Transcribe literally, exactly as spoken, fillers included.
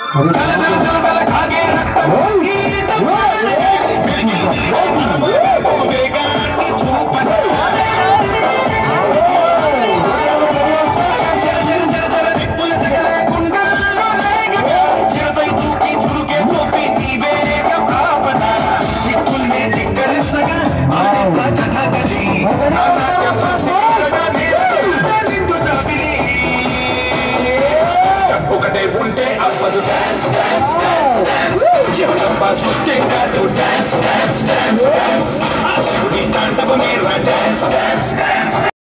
ఒకటే ఉంటే అవ్వదు డాన్స్ డాన్స్ డాన్స్ డాన్స్ జీవనంబా సుట్టేగా డాన్స్ డాన్స్ డాన్స్ డాన్స్ ఆ శివుడి తాండవ మీరు డాన్స్ డాన్స్